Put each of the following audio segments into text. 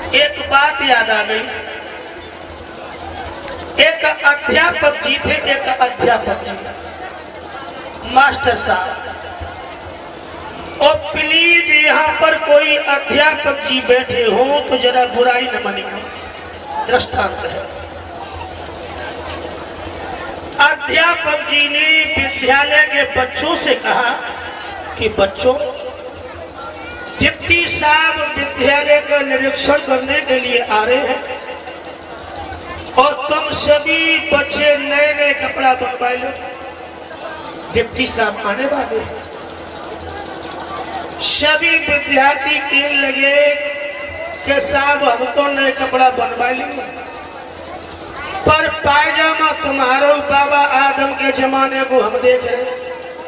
एक बात याद आ गई। एक अध्यापक जी थे, एक अध्यापक जी, मास्टर साहब। और प्लीज यहाँ पर कोई अध्यापक जी बैठे हो तो जरा बुराई न मानिए, दृष्टांत है। अध्यापक जी ने विद्यालय के बच्चों से कहा कि बच्चों, डिप्टी साहब विद्यालय का निरीक्षण करने के लिए आ रहे हैं और तुम सभी बच्चे नए नए कपड़ा बनवा लो। डिप्टी साहब आने वाले हैं। सभी विद्यार्थी कहने लगे कि साहब हम तो नए कपड़ा बनवा लेंगे, पर पायजामा तुम्हारे बाबा आदम के जमाने को हम देख रहे हैं।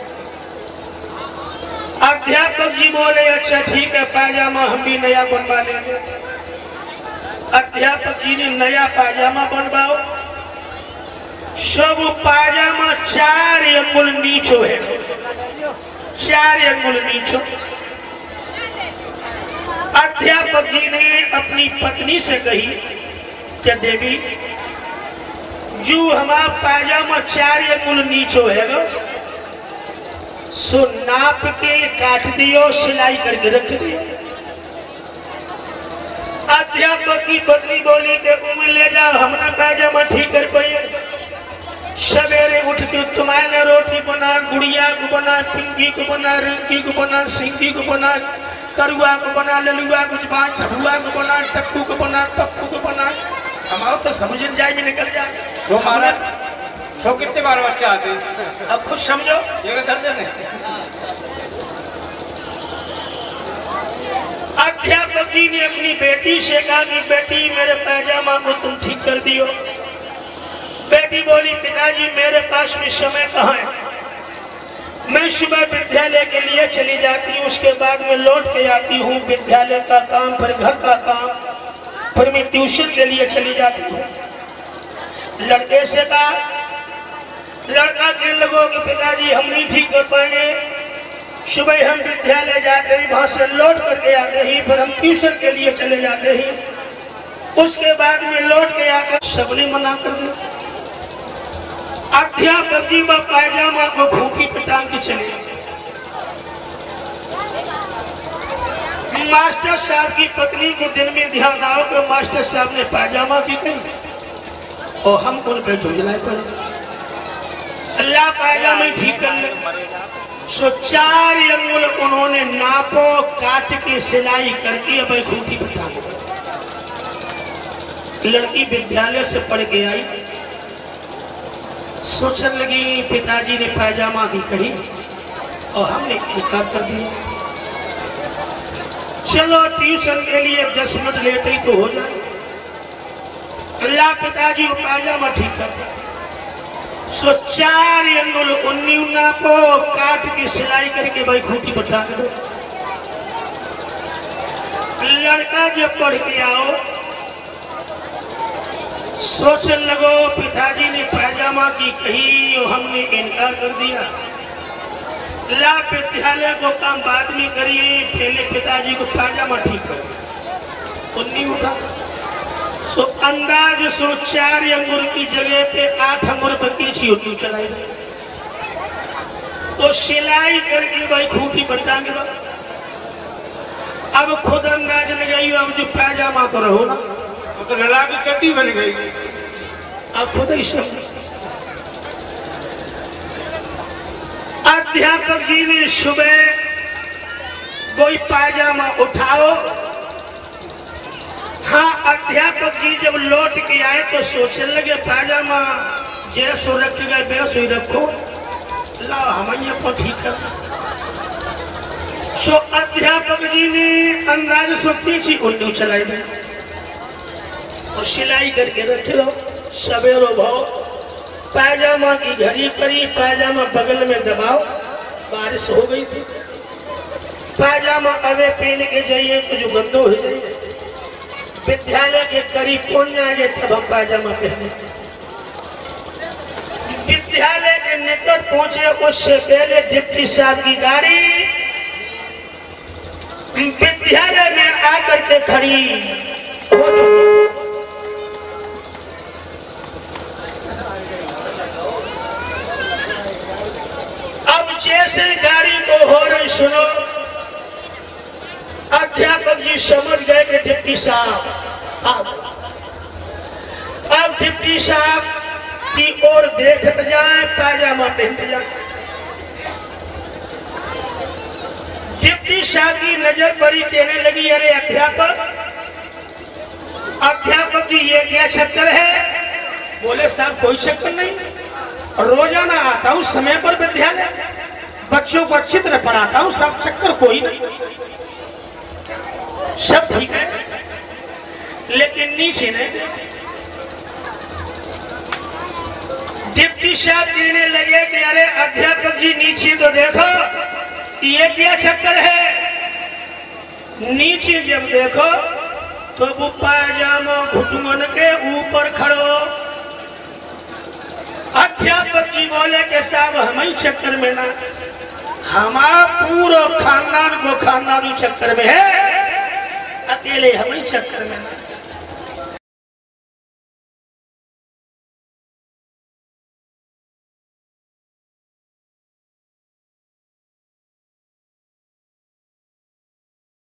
अध्यापक जी बोले अच्छा ठीक है, पायजामा हम भी नया बनवा लेंगे। अध्यापक जी ने नया पायजामा बनवाओ। सब पायजामा 4 अंगुल नीचो है, 4 अंगुल नीचो। अध्यापक जी ने अपनी पत्नी से कही कि देवी, जो हमारा पायजामा 4 अंगुल नीचो है ना, सो नाप के काट दियो, सिलाई करके रख दियो। अध्यापक की पत्नी बोली कि उम्र ले जाओ, हमारा पायजामा ठीक कर पाइए। सवेरे उठ के तुम्हारे रोटी बना, गुड़िया को बना, पिंकी को बना, रिंकी को बना, सिंकी को बना, करुआ को बना, ललुआ को बना, धुआ को बना, टप्पू को बना, पप्पू को बना। हमारा तो समझ जाए में निकल जाए। तो हमारा तो कितने बार बच्चे आते हैं, अब कुछ समझो। ये दर्जन है। अध्यापक जी ने अपनी बेटी से कहा कि बेटी मेरे पायजामा को तुम ठीक कर दियो। बेटी बोली पिताजी मेरे पास भी समय कहाँ है, मैं सुबह विद्यालय के लिए चली जाती हूँ, उसके बाद में लौट के आती हूँ, विद्यालय का काम, फिर घर का काम, फिर मैं ट्यूशन के लिए चली जाती हूँ। लड़के से कहा, लड़का कहने लगो कि पिताजी हम नहीं ठीक कर पाएंगे, सुबह हम विद्यालय जाते ही, वहां से लौट करके आते ही, फिर हम ट्यूशन के लिए चले जाते ही, उसके बाद में लौट के आकर सबने मना कर दिया। अध्यापक जी व पायजामा को भूखी पिटांग के चले। मास्टर साहब की पत्नी को दिन में ध्यान आओ कि मास्टर साहब ने पायजामा की कही और हम उन पे झुंझलाए पड़े। अल्लाह पायजामा ठीक कर ले। सो 4 अंगुल उन्होंने नापो, काट के सिलाई करके अब भूखी पिटांग। लड़की विद्यालय से पढ़ के आई, सोचने लगी पिताजी ने पायजामा की कही और हमने इनकार कर दिया। चलो ट्यूशन के लिए 10 मिनट लेट ही तो हो जाए। अल्लाह पिताजी को पायजामा ठीक कर दिया। सो 4 अंगुल 19 को काट के सिलाई करके भाई खूटी बता दो। लड़का जब पढ़ के आओ, सोचने लगो पिताजी ने पायजामा की कही और हमने इनकार कर दिया। ला विद्यालय को काम बाद में करिए, पहले पिताजी को पायजामा ठीक कर। उन्नी उठा सो अंदाज सो 4 अंगुल की जगह पे 8 अंगुल पर पीछे उल्लू चलाई गई। तो सिलाई करके भाई खूटी बचा मिला। अब खुद अंदाज लगाई, अब जो पायजामा तो रहो ना, तो लड़ा की चड्डी बन गई। अब खुद ही समझ। अध्यापक जी ने सुबह कोई पायजामा उठाओ। हाँ, अध्यापक जी जब लौट के आए तो सोचने लगे पायजामा जैसो रख गए वैसो ही रखो, लाओ हम को ठीक कर। सो अध्यापक जी ने अंदाज से पीछे उल्लू चलाई गई और सिलाई करके रखे लो। सवेरो भाव पायजामा की घड़ी करी, पायजामा बगल में दबाओ। बारिश हो गई थी, पायजामा अवे पहन के जाइए तो जो गंदो हो जाइए। विद्यालय के करीब कौन जाएंगे तब हम पायजामा पहने। विद्यालय के निकट पहुंचे, उससे पहले डिप्टी साहब की गाड़ी विद्यालय में आकर के खड़ी हो चुकी। अब जैसे गाड़ी को हो रही सुनो, अध्यापक जी समझ गए कि डिप्टी साहब अब डिप्टी साहब की ओर देखते जाए, पायजामा पहनते जाए। डिप्टी साहब की नजर पड़ी, कहने लगी अरे अध्यापक, अध्यापक जी ये क्या चक्कर है? बोले साहब कोई चक्कर नहीं, रोजाना आता हूं समय पर विद्यालय, बच्चों को अच्छी तरह पढ़ाता हूं, सब चक्कर कोई नहीं, सब ठीक है। लेकिन नीचे ने डिप्टी साहब कहने लगे कि अरे अध्यापक जी नीचे तो देखो, ये क्या चक्कर है? नीचे जब देखो तो वो पायजामा घुटमन के ऊपर खड़ो। अध्यापक जी बोले कि साहब हम ही चक्कर में ना, हमारा पूरा खानदान को खानदानी चक्कर में है, अकेले हम ही चक्कर में ना।